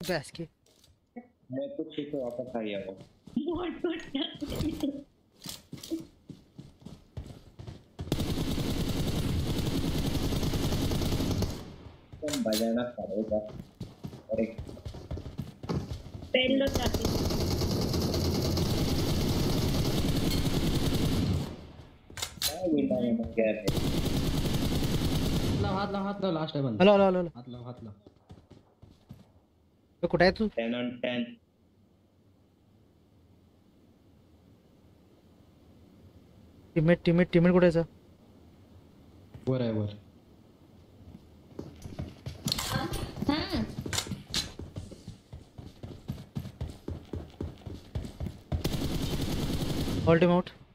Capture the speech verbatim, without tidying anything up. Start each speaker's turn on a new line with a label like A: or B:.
A: बस की
B: मैं कुछ ही तो वापस आ गया हूँ। तुम बजाना पड़ेगा। अरे
C: पहले जाती
B: क्या ये टाइम हो गया है?
D: लाव हात लाव हात लाव लास्ट आहे बंद
A: हॅलो हॅलो हॅलो
D: हात लाव हात लाव
A: तो कुठे आहे तू
B: ten on ten.
A: Teammate teammate teammate कुठे आहे
D: वर आहे वर
C: हां
A: ऑल टीम आउट